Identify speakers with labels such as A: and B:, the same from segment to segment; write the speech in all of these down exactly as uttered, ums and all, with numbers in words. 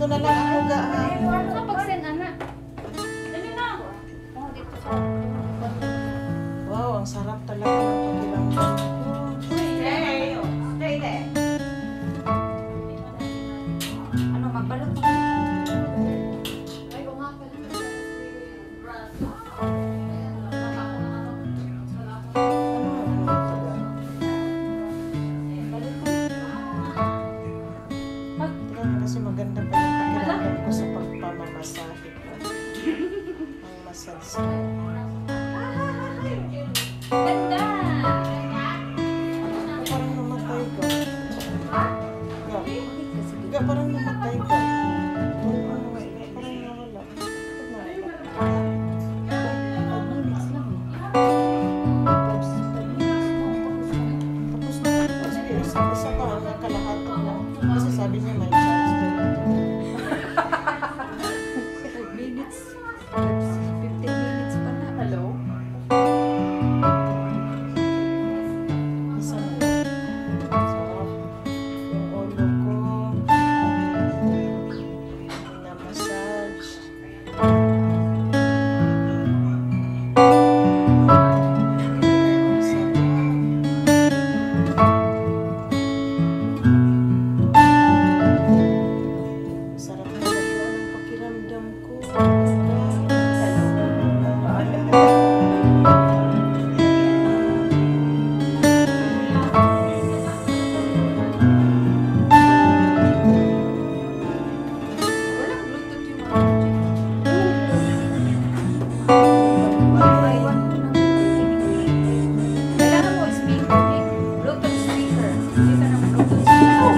A: na lang ako ga.
B: Kapag send, anak. Dali na. Oh, dito sa...
A: Wow, ang sarap talaga ng pakiramdam ko.
C: Stay. Stay there. Ano, magbalot mo?
B: Ay, kung nga pala.
A: Kasi maganda pa yung pakiramdam ko sa pagpamamasahe ko. Ang massage ko.
B: Ganda!
A: Parang namatay ka. Ga, parang namatay ka. Parang nawala. Tapos na. Sige, isa pa ang kalahati lang. Kasi sabi niya may chance na ito.
C: five minutes. fifteen minutes pa na. Hello?
A: Isa na. Sarap. Yung ulo ko. Na-massage. Sarap talaga ng pakiramdam ko.
C: Walang Bluetooth yung mga iwan mo ng kailangan mo speaker, eh. Bluetooth speaker. Hindi ka ng Bluetooth speaker.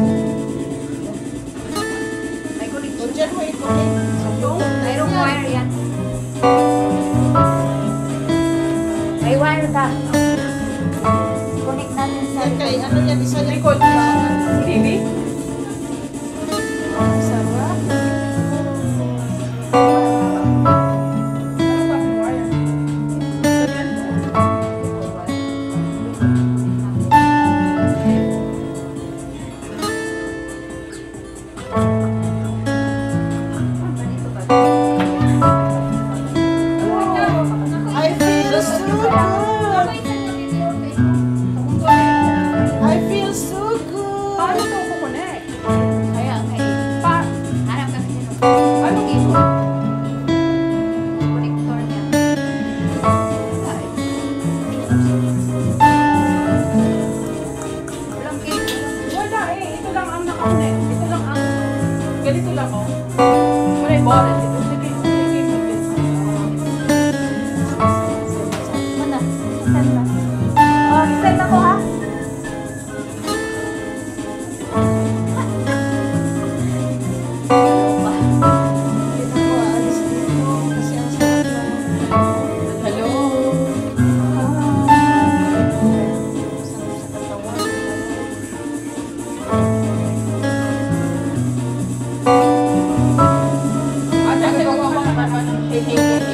C: May
A: O
C: connection.
A: dyan mo i-connect.
C: Mayroong wire yan. May wire ka. Connect natin sa
A: Yan kay, ano yan, isa yan.
C: Record T V?
A: Ang sarap. I feel so good. I feel so good.
C: Paano ito kukunik?
B: Kaya, kay...
C: Pa
B: Hanap kami sino.
C: ano ito?
B: Connector niya.
C: Walang cable. Wala eh. Ito lang ang nakakunik. Ito lang ang... Ganito lang oh. Wala yung bola. Ito sa cable.
B: Muna, send na.
C: Oh, send ako ha?
A: Hindi na ako aalis dito kasi ang sarap ng
C: Hello?
A: sarap sa katawan.
C: At ang gagawa ko naman ng hihingin.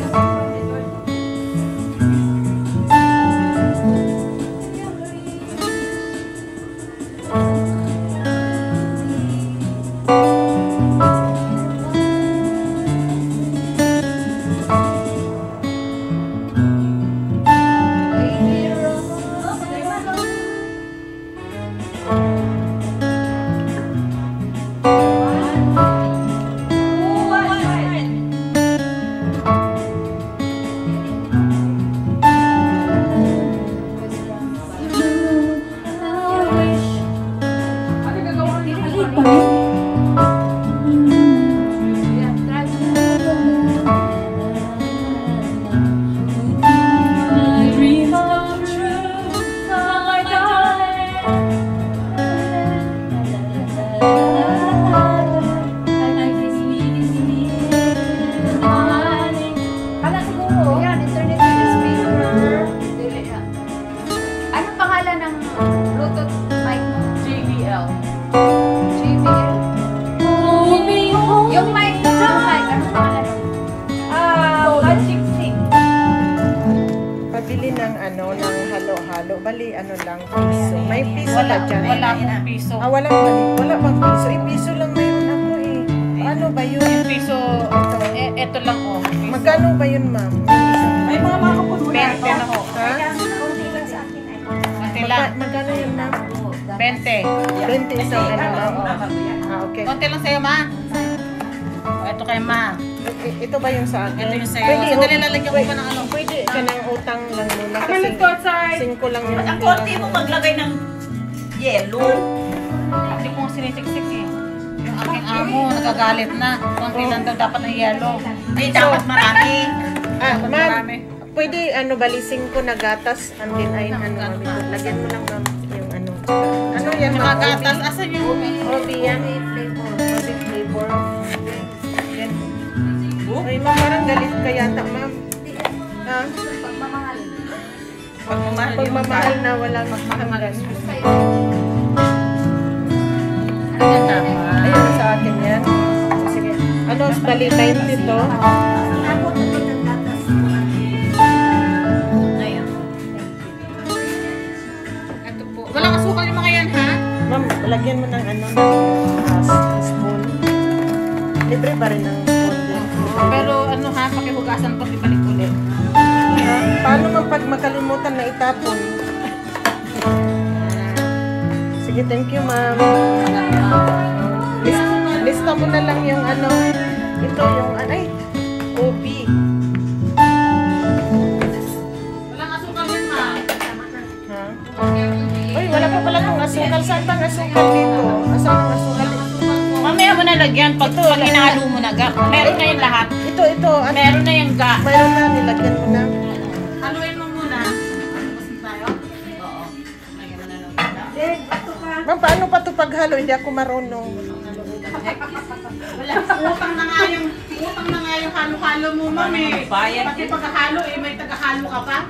C: Ano gagawa niya?
B: Kala siguro. Yan, internet speaker. Anong pangalan ng Bluetooth mic mo?
C: J B L.
B: J B L. Yung mic, yung mic, anong pangalan?
C: Ah, Magic Sync.
A: Pabili ng ano, ng halo-halo. Bali, ano lang, piso. May piso ba dyan?
C: Wala akong piso.
A: Ah, walang bali. Wala bang piso? Eh, piso lang mayroon ako eh. ba yun?
D: Yung piso, eh, eto lang oh. Piso.
A: Magkano ba yun, ma'am?
C: Ay, mga mga kapon mo na.
D: twenty na ho.
A: Ha?
B: Kunti lang sa akin ay.
D: Konti
A: Magka,
D: lang.
A: magkano yun, ma'am?
D: twenty.
A: twenty isang ano, ma'am? Ah, okay.
D: Konti lang sa'yo, ma. O, ito kay ma.
A: I- Ito ba yung sa akin?
D: Ito yung sa'yo.
A: Pwede,
D: Sandali,
A: oh,
D: lalagyan ko
A: pwede-
D: pa ng ano.
A: Pwede ka ng utang lang muna
C: Come,
A: kasi
C: let's go outside.
A: singko lang yung
E: Ang konti mo maglagay ng yelo.
D: Hindi ko sinisiksik eh. Yung aking amo, nagagalit na. Konti lang daw dapat ng yellow.
E: Ay, dapat marami.
A: Ah,
D: Dapat
A: ma'am,
D: marami.
A: pwede ano balising ko na gatas and then ay ano, ma'am, ito. Lagyan mo lang, ma'am, yung ano. Ano yan,
D: Yung
A: ma'am?
D: mga gatas, asan yung...
A: Obi yan. Obi flavor. Yan. Ay, ma'am, parang galit ka yata, ma'am. Ha?
B: Pagmamahal.
E: Pagmamahal yung
A: Pagmamahal na walang hanggan.
D: Ayan, tama.
A: Ayun, sa akin yan. Sige. Ano, bali ninety to?
B: Ako tuloy ng gatas.
E: Ayun.
D: Ito po. Walang asukal yung mga yan, ha?
A: Ma'am, lagyan mo ng ano, ng uh, spoon. Libre ba rin ng spoon din?
D: Pero ano ha, pakihugasan ko, ibalik ulit.
A: Ha? Paano man pag makalimutan na itapon? Sige, thank you, ma'am. List, lista mo na lang yung ano, ito yung, ay, Obi.
D: Walang asukal yan, ma.
A: Ha? Uy, wala pa pala kong asukal. Saan bang asukal dito? Saan ang asukal dito?
D: Mamaya mo na lagyan pag, pag hinahalo mo na ga. Meron na yung lahat.
A: Ito, ito. Ano?
D: Meron na yung ga.
A: Mayroon na, nilagyan mo na.
D: Haluin mo muna. Basin tayo? Oo. Lagyan mo na lang.
B: Eh, bato ka.
A: Ma'am, paano pa ito paghalo? Hindi ako marunong.
D: Wala. Utang na nga yung, utang na nga yung halo-halo mo, ma'am eh.
E: Bayad
D: Pati pagkahalo eh, may tagahalo ka pa.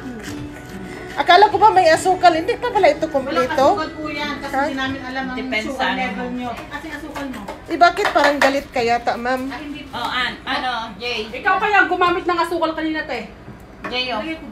A: Akala ko ba may asukal? Hindi pa pala ito
D: Walang
A: kumpleto.
D: asukal po yan kasi
A: Ha?
D: hindi namin alam ang
E: Depends
D: sugar
E: sa ano
D: level
E: mo.
D: nyo. Kasi asukal mo.
A: Eh, bakit parang galit ka yata, ma'am?
D: Ah, hindi.
E: Oh, an, ano, Jay.
C: Ikaw kaya gumamit ng asukal kanina, te.
E: Jay, oh.
D: Lagay ko.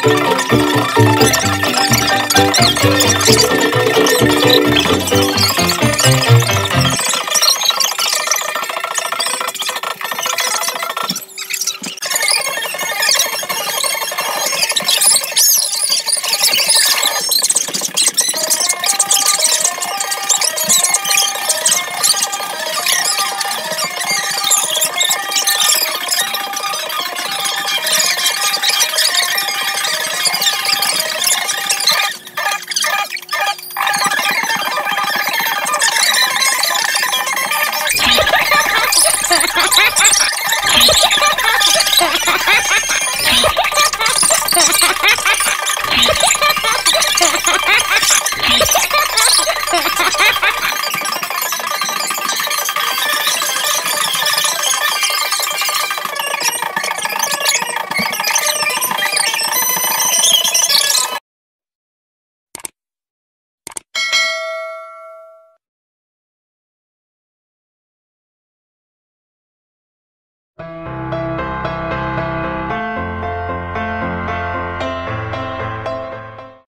F: Thank you.